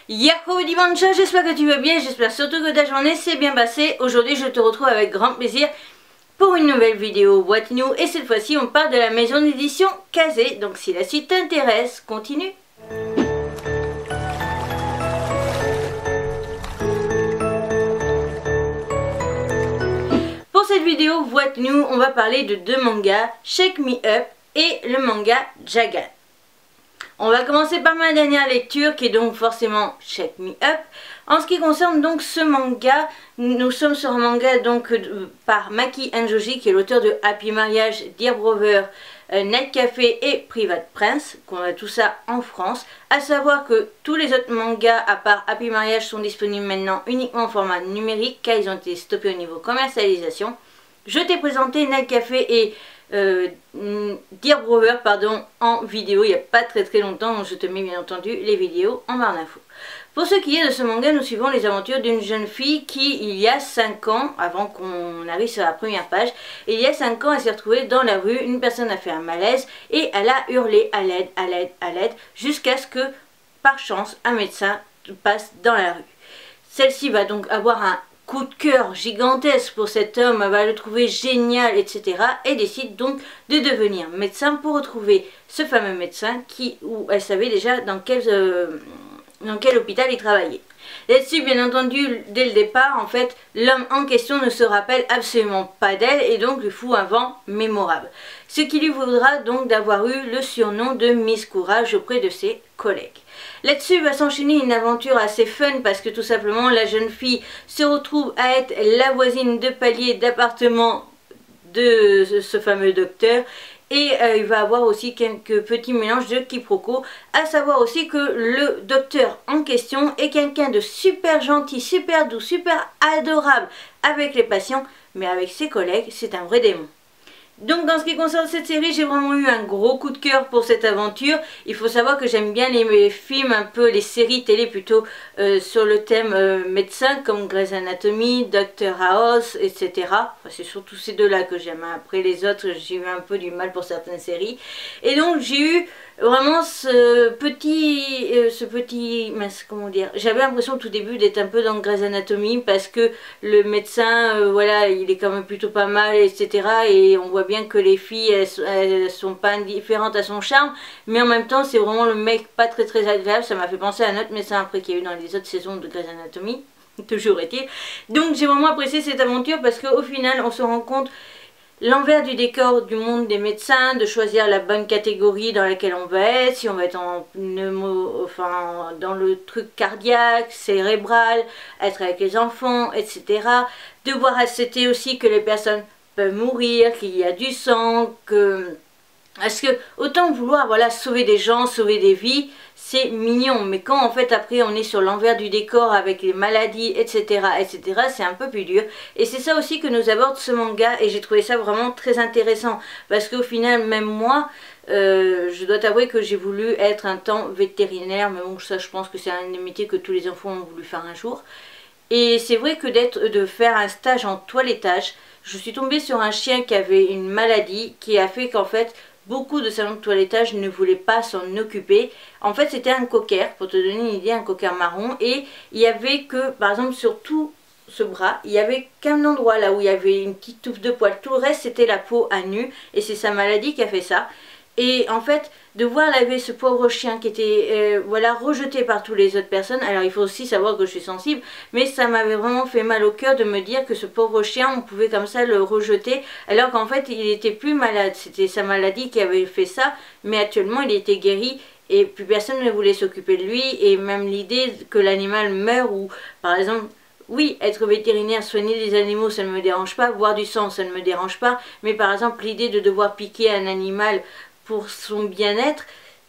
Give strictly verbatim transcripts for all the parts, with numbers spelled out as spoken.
Yahoo dimanche, j'espère que tu vas bien, j'espère surtout que ta journée s'est bien passée. Aujourd'hui je te retrouve avec grand plaisir pour une nouvelle vidéo What New. Et cette fois-ci on parle de la maison d'édition Kazé. Donc si la suite t'intéresse, continue. Pour cette vidéo What New, on va parler de deux mangas, Shake Me Up et le manga Jagan. On va commencer par ma dernière lecture qui est donc forcément Shake Me Up. En ce qui concerne donc ce manga, nous sommes sur un manga donc euh, par Maki Anjoji qui est l'auteur de Happy Marriage, Dear Brother, euh, Night Café et Private Prince, qu'on a tout ça en France. À savoir que tous les autres mangas à part Happy Marriage sont disponibles maintenant uniquement en format numérique car ils ont été stoppés au niveau commercialisation. Je t'ai présenté Night Café et Euh, Dear Brother pardon, en vidéo il n'y a pas très très longtemps, donc je te mets bien entendu les vidéos en barre d'infos. Pour ce qui est de ce manga, nous suivons les aventures d'une jeune fille qui, il y a cinq ans, avant qu'on arrive sur la première page, il y a cinq ans elle s'est retrouvée dans la rue, une personne a fait un malaise et elle a hurlé à l'aide, à l'aide, à l'aide, jusqu'à ce que, par chance, un médecin passe dans la rue. Celle-ci va donc avoir un coup de cœur gigantesque pour cet homme, elle va le trouver génial, et cetera. Et décide donc de devenir médecin pour retrouver ce fameux médecin qui, où elle savait déjà dans quel, euh, dans quel hôpital il travaillait. Là-dessus, bien entendu, dès le départ, en fait, l'homme en question ne se rappelle absolument pas d'elle et donc lui fout un vent mémorable. Ce qui lui vaudra donc d'avoir eu le surnom de Miss Courage auprès de ses collègues. Là-dessus va s'enchaîner une aventure assez fun parce que tout simplement la jeune fille se retrouve à être la voisine de palier d'appartement de ce fameux docteur. Et euh, il va avoir aussi quelques petits mélanges de quiproquos, à savoir aussi que le docteur en question est quelqu'un de super gentil, super doux, super adorable avec les patients, mais avec ses collègues, c'est un vrai démon. Donc dans ce qui concerne cette série, j'ai vraiment eu un gros coup de cœur pour cette aventure. Il faut savoir que j'aime bien les films, un peu les séries télé plutôt euh, sur le thème euh, médecin comme Grey's Anatomy, Doctor House, et cetera. Enfin, c'est surtout ces deux-là que j'aime. Après les autres, j'ai eu un peu du mal pour certaines séries. Et donc j'ai eu vraiment ce petit, euh, ce petit, mince, comment dire, j'avais l'impression au tout début d'être un peu dans Grey's Anatomy parce que le médecin, euh, voilà, il est quand même plutôt pas mal, et cetera. Et on voit bien que les filles, elles, elles sont pas indifférentes à son charme, mais en même temps, c'est vraiment le mec pas très très agréable. Ça m'a fait penser à un autre médecin après qu'il y a eu dans les autres saisons de Grey's Anatomy, toujours est-il. Donc j'ai vraiment apprécié cette aventure parce qu'au final, on se rend compte l'envers du décor du monde des médecins, de choisir la bonne catégorie dans laquelle on va être, si on va être en pneumo, enfin dans le truc cardiaque, cérébral, être avec les enfants, et cetera. Devoir accepter aussi que les personnes peuvent mourir, qu'il y a du sang, que... Parce que autant vouloir voilà, sauver des gens, sauver des vies, c'est mignon. Mais quand en fait après on est sur l'envers du décor avec les maladies, et cetera, et cetera, c'est un peu plus dur. Et c'est ça aussi que nous aborde ce manga et j'ai trouvé ça vraiment très intéressant. Parce qu'au final, même moi, euh, je dois t'avouer que j'ai voulu être un temps vétérinaire. Mais bon, ça je pense que c'est un des métiers que tous les enfants ont voulu faire un jour. Et c'est vrai que d'être, de faire un stage en toilettage, je suis tombée sur un chien qui avait une maladie qui a fait qu'en fait... beaucoup de salons de toilettage ne voulaient pas s'en occuper. En fait, c'était un cocker, pour te donner une idée, un cocker marron. Et il y avait que, par exemple, sur tout ce bras, il n'y avait qu'un endroit là où il y avait une petite touffe de poils. Tout le reste, c'était la peau à nu. Et c'est sa maladie qui a fait ça. Et en fait, de voir laver ce pauvre chien qui était euh, voilà, rejeté par toutes les autres personnes. Alors il faut aussi savoir que je suis sensible, mais ça m'avait vraiment fait mal au cœur de me dire que ce pauvre chien, on pouvait comme ça le rejeter, alors qu'en fait il était plus malade. C'était sa maladie qui avait fait ça, mais actuellement il était guéri. Et plus personne ne voulait s'occuper de lui. Et même l'idée que l'animal meure, ou par exemple... Oui, être vétérinaire, soigner les animaux, ça ne me dérange pas. Boire du sang, ça ne me dérange pas. Mais par exemple, l'idée de devoir piquer un animal pour son bien-être,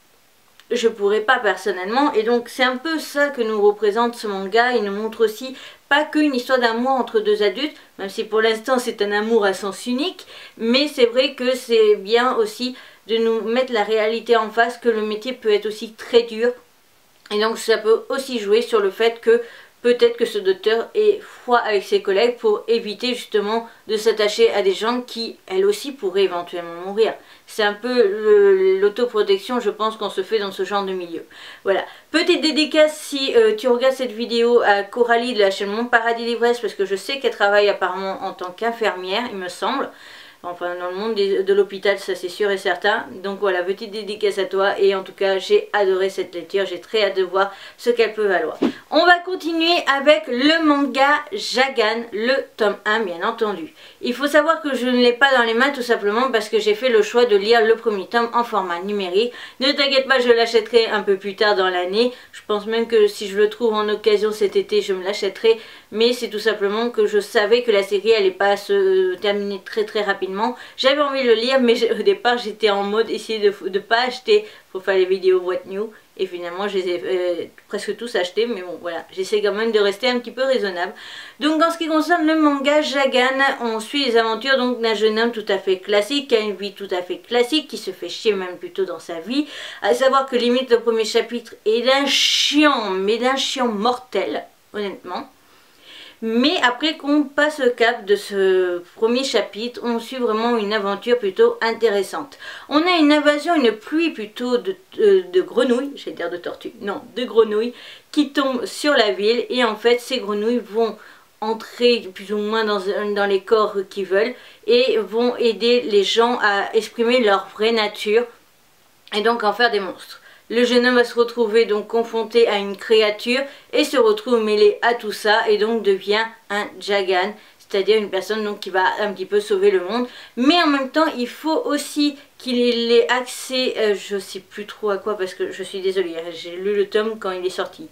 je pourrais pas personnellement. Et donc, c'est un peu ça que nous représente ce manga. Il nous montre aussi pas qu'une histoire d'amour entre deux adultes, même si pour l'instant c'est un amour à sens unique. Mais c'est vrai que c'est bien aussi de nous mettre la réalité en face, que le métier peut être aussi très dur. Et donc, ça peut aussi jouer sur le fait que peut-être que ce docteur est froid avec ses collègues pour éviter justement de s'attacher à des gens qui, elles aussi, pourraient éventuellement mourir. C'est un peu l'autoprotection, je pense, qu'on se fait dans ce genre de milieu. Voilà. Petite dédicace si euh, tu regardes cette vidéo à Coralie de la chaîne Mon Paradis Livresse, parce que je sais qu'elle travaille apparemment en tant qu'infirmière, il me semble. Enfin, dans le monde des, de l'hôpital, ça c'est sûr et certain. Donc voilà, petite dédicace à toi. Et en tout cas, j'ai adoré cette lecture. J'ai très hâte de voir ce qu'elle peut valoir. On va continuer avec le manga Jagan, le tome un, bien entendu. Il faut savoir que je ne l'ai pas dans les mains tout simplement parce que j'ai fait le choix de lire le premier tome en format numérique. Ne t'inquiète pas, je l'achèterai un peu plus tard dans l'année. Je pense même que si je le trouve en occasion cet été, je me l'achèterai. Mais c'est tout simplement que je savais que la série allait pas se terminer très très rapidement. J'avais envie de le lire, mais au départ j'étais en mode essayer de ne pas acheter pour faire les vidéos What New. Et finalement je les ai euh, presque tous achetés, mais bon voilà, j'essaie quand même de rester un petit peu raisonnable. Donc en ce qui concerne le manga Jagan, on suit les aventures donc d'un jeune homme tout à fait classique, qui a une vie tout à fait classique, qui se fait chier même plutôt dans sa vie. À savoir que limite le premier chapitre est d'un chiant, mais d'un chiant mortel, honnêtement. Mais après qu'on passe le cap de ce premier chapitre, on suit vraiment une aventure plutôt intéressante. On a une invasion, une pluie plutôt de, de, de grenouilles, j'allais dire de tortues, non, de grenouilles, qui tombent sur la ville. Et en fait, ces grenouilles vont entrer plus ou moins dans, dans les corps qu'ils veulent et vont aider les gens à exprimer leur vraie nature et donc en faire des monstres. Le jeune homme va se retrouver donc confronté à une créature et se retrouve mêlé à tout ça et donc devient un Jagan, c'est-à-dire une personne donc qui va un petit peu sauver le monde. Mais en même temps, il faut aussi qu'il ait accès, euh, je sais plus trop à quoi parce que je suis désolée, j'ai lu le tome quand il est sorti.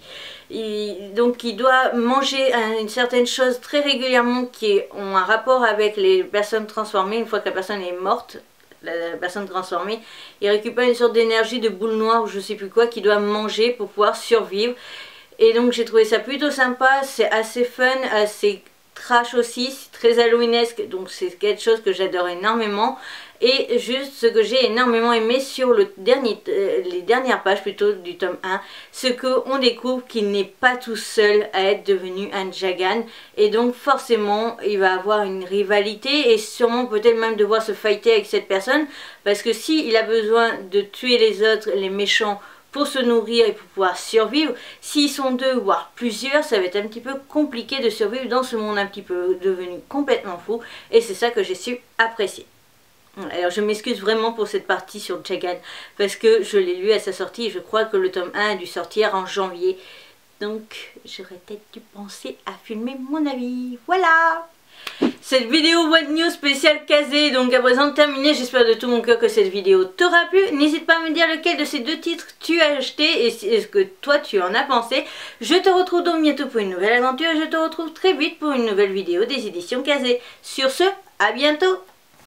Il, donc il doit manger une certaine chose très régulièrement qui ont un rapport avec les personnes transformées une fois que la personne est morte. La personne transformée, il récupère une sorte d'énergie de boule noire ou je sais plus quoi qu'il doit manger pour pouvoir survivre. Et donc j'ai trouvé ça plutôt sympa, c'est assez fun, assez trash aussi, c'est très halloweenesque, donc c'est quelque chose que j'adore énormément. Et juste ce que j'ai énormément aimé sur le dernier, euh, les dernières pages plutôt du tome un, c'est qu'on découvre qu'il n'est pas tout seul à être devenu un Jagan. Et donc forcément il va avoir une rivalité et sûrement peut-être même devoir se fighter avec cette personne. Parce que s'il a besoin de tuer les autres, les méchants, pour se nourrir et pour pouvoir survivre, s'ils sont deux voire plusieurs, ça va être un petit peu compliqué de survivre dans ce monde un petit peu devenu complètement fou. Et c'est ça que j'ai su apprécier. Alors je m'excuse vraiment pour cette partie sur Jagan parce que je l'ai lu à sa sortie et je crois que le tome un a dû sortir en janvier. Donc j'aurais peut-être dû penser à filmer mon avis. Voilà! Cette vidéo What New spéciale casée donc à présent terminée. J'espère de tout mon cœur que cette vidéo t'aura plu. N'hésite pas à me dire lequel de ces deux titres tu as acheté et ce que toi tu en as pensé. Je te retrouve donc bientôt pour une nouvelle aventure et je te retrouve très vite pour une nouvelle vidéo des éditions casées. Sur ce, à bientôt!